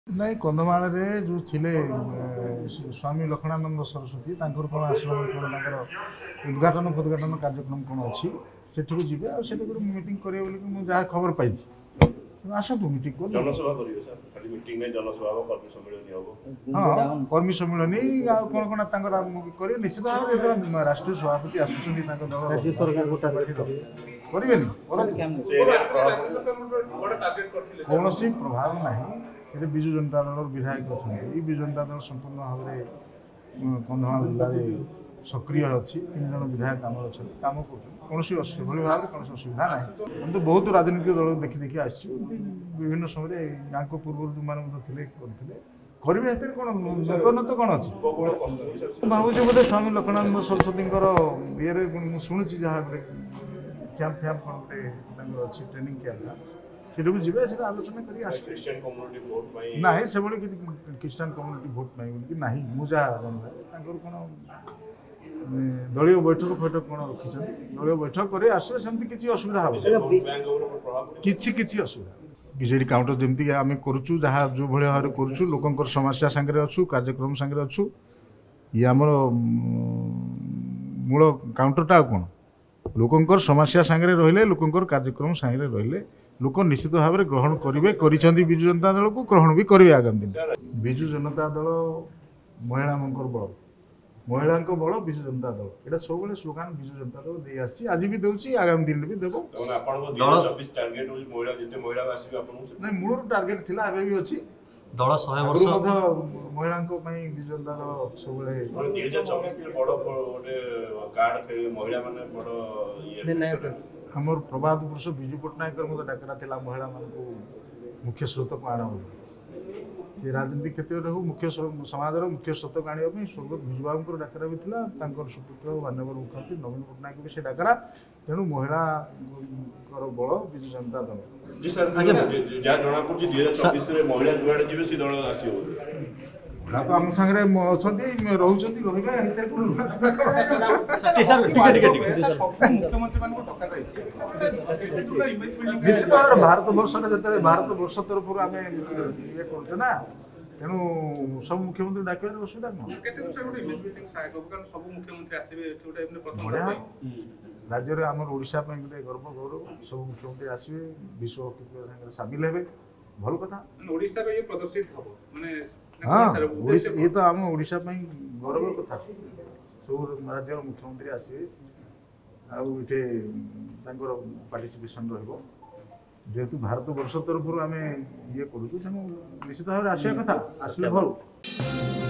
ନାଇଁ କନ୍ଧମାଳରେ ଯେଉଁ ଥିଲେ ସ୍ୱାମୀ ଲକ୍ଷ୍ମଣାନନ୍ଦ ସରସ୍ୱତୀ ତାଙ୍କର କ'ଣ ଆଶ୍ରମ କ'ଣ ତାଙ୍କର ଉଦ୍ଘାଟନ କାର୍ଯ୍ୟକ୍ରମ କ'ଣ ଅଛି ସେଠିକୁ ଯିବେ ଆଉ ସେଠି ଗୋଟେ ମିଟିଂ କରିବେ ବୋଲି ମୁଁ ଯାହା ଖବର ପାଇଛି। ଆସନ୍ତୁ ମିଟିଂ କରୁ। ଜନସଭା କରିବେ ସାର୍, ଖାଲି ମିଟିଂ ନାହିଁ, ଜନସଭା ହେବ, କର୍ମୀ ସମ୍ମିଳନୀ ହେବ। ହଁ କର୍ମୀ ସମ୍ମିଳନୀ ଆଉ କ'ଣ କ'ଣ ତାଙ୍କର କରିବେ ନିଶ୍ଚିତ ଭାବରେ ଯେତେବେଳେ ରାଷ୍ଟ୍ରୀୟ ସଭାପତି ଆସୁଛନ୍ତି ତାଙ୍କ ଦଳ ରାଜ୍ୟ ସରକାର କରିବେନି କୌଣସି ପ୍ରଭାବ ନାହିଁ। ଏଠି ବିଜୁ ଜନତା ଦଳର ବିଧାୟକ ଅଛନ୍ତି। ଏଇ ବିଜୁ ଜନତା ଦଳ ସମ୍ପୂର୍ଣ୍ଣ ଭାବରେ କନ୍ଧମାଳ ଜିଲ୍ଲାରେ ସକ୍ରିୟ ଅଛି। 3 ଜଣ ବିଧାୟକ ଆମର ଅଛନ୍ତି, କାମ କରୁଛନ୍ତି। କୌଣସି ସେଭଳି ଭାବରେ କୌଣସି ଅସୁବିଧା ନାହିଁ। ଆମେ ତ ବହୁତ ରାଜନୈତିକ ଦଳ ଦେଖି ଆସିଛୁ ବିଭିନ୍ନ ସମୟରେ। ୟାଙ୍କ ପୂର୍ବରୁ ଯେଉଁମାନେ ମଧ୍ୟ ଥିଲେ କରିଥିଲେ କରିବେ, ସେଥିରେ କ'ଣ ନୂତନତ୍ୱ କ'ଣ ଅଛି? ଭାବୁଛି ବୋଧେ ସ୍ୱାମୀ ଲକ୍ଷ୍ମଣାନନ୍ଦ ସରସ୍ୱତୀଙ୍କର ଇଏରେ ମୁଁ ଶୁଣୁଛି ଯାହା ଗୋଟେ କ୍ୟାମ୍ପ କ'ଣ ଗୋଟେ ତାଙ୍କର ଅଛି ଟ୍ରେନିଂ କ୍ୟାମ୍ପ, ସେଠାକୁ ଯିବେ, ସେଟା ଆଲୋଚନା କରି ଆସିବେ। ନାହିଁ ସେଭଳି କିଛି ଖ୍ରୀଷ୍ଟିଆନ କମ୍ୟୁନିଟି ଭୋଟ ନାହିଁ ବୋଲିକି ନାହିଁ। ମୁଁ ଯାହା ଜାଣିପାରେ ତାଙ୍କର କ'ଣ ଦଳୀୟ ବୈଠକ କ'ଣ ରଖିଛନ୍ତି, ଦଳୀୟ ବୈଠକ କରି ଆସିବେ, ସେମିତି କିଛି ଅସୁବିଧା ହେବ କିଛି ଅସୁବିଧା। ବିଜେଡି କାଉଣ୍ଟର ଯେମିତି ଆମେ କରୁଛୁ, ଯାହା ଯେଉଁଭଳି ଭାବରେ କରୁଛୁ, ଲୋକଙ୍କର ସମସ୍ୟା ସାଙ୍ଗରେ ଅଛୁ, କାର୍ଯ୍ୟକ୍ରମ ସାଙ୍ଗରେ ଅଛୁ। ଇଏ ଆମର ମୂଳ କାଉଣ୍ଟରଟା ଆଉ କ'ଣ, ଲୋକଙ୍କର ସମସ୍ୟା ସାଙ୍ଗରେ ରହିଲେ, ଲୋକଙ୍କର କାର୍ଯ୍ୟକ୍ରମ ସାଙ୍ଗରେ ରହିଲେ ଲୋକ ନିଶ୍ଚିତ ଭାବରେ ଗ୍ରହଣ କରିବେ, କରିଛନ୍ତି ବିଜୁ ଜନତା ଦଳକୁ, ଗ୍ରହଣ ବି କରିବେ ଆଗାମୀ ଦିନ। ବିଜୁ ଜନତା ଦଳ ମହିଳାଙ୍କର ବଳ, ମହିଳାଙ୍କ ବଳ ବିଜୁ ଜନତା ଦଳ, ଏଇଟା ସବୁବେଳେ ସ୍ଲୋଗାନ ବିଜୁ ଜନତା ଦଳ ଦେଇ ଆସିଛି, ଆଜି ବି ଦେଉଛି, ଆଗାମୀ ଦିନରେ ବି ଦେବ। ନାଇଁ ମୂଳରୁ ଟାର୍ଗେଟ ଥିଲା, ଏବେ ବି ଅଛି। ଦଳ 100 ବର୍ଷ ମଧ୍ୟ ମହିଳାଙ୍କ ପାଇଁ ବିଜୁ ଜନତା ଦଳ ସବୁବେଳେ ଆମର ପ୍ରବାଦ ପୁରୁଷ ବିଜୁ ପଟ୍ଟନାୟକର ମଧ୍ୟ ଡାକରା ଥିଲା ମହିଳାମାନଙ୍କୁ ମୁଖ୍ୟ ସ୍ରୋତକୁ ଆଣ ବୋଲି। ସେ ରାଜନୀତି କ୍ଷେତ୍ରରେ ହଉ ସମାଜର ମୁଖ୍ୟ ସ୍ରୋତକୁ ଆଣିବା ପାଇଁ ସ୍ୱର୍ଗତ ବିଜୁବାବୁଙ୍କର ଡାକରା ବି ଥିଲା। ତାଙ୍କର ସୁପୁତ୍ର ମାନ୍ୟବର ମୁଖ୍ୟମନ୍ତ୍ରୀ ନବୀନ ପଟ୍ଟନାୟକ ବି ସେ ଡାକରା। ତେଣୁ ମହିଳାଙ୍କର ବଳ ବିଜୁ ଜନତା ଦଳ। ତ ଆମ ସାଙ୍ଗରେ ଅଛନ୍ତି, ରହୁଛନ୍ତି, ରହିବେ। ନିଶ୍ଚିତ ଭାବରେ ଭାରତ ବର୍ଷରେ ଯେତେବେଳେ ଭାରତ ବର୍ଷ ତରଫରୁ ଆମେ ଇଏ କରୁଛେ ନା, ତେଣୁ ସବୁ ମୁଖ୍ୟମନ୍ତ୍ରୀ ଡାକିବାରେ ଅସୁବିଧା କ'ଣ? ରାଜ୍ୟରେ ଆମର ଓଡ଼ିଶା ପାଇଁ ଗୋଟେ ଗର୍ବ ଗୌରବ, ସବୁ ମୁଖ୍ୟମନ୍ତ୍ରୀ ଆସିବେ, ବିଶ୍ୱ ହକି ସାଙ୍ଗରେ ସାମିଲ ହେବେ, ଭଲ କଥା। ହଁ ଇଏ ତ ଆମ ଓଡ଼ିଶା ପାଇଁ ଗୌରବ କଥା। ସବୁ ରାଜ୍ୟର ମୁଖ୍ୟମନ୍ତ୍ରୀ ଆସିବେ, ଆଉ ଏଠି ତାଙ୍କର ପାର୍ଟିସିପେସନ୍ ରହିବ। ଯେହେତୁ ଭାରତ ବର୍ଷ ତରଫରୁ ଆମେ ଇଏ କରୁଛୁ, ତେଣୁ ନିଶ୍ଚିତ ଭାବରେ ଆସିବା କଥା, ଆସିଲେ ଭଲ।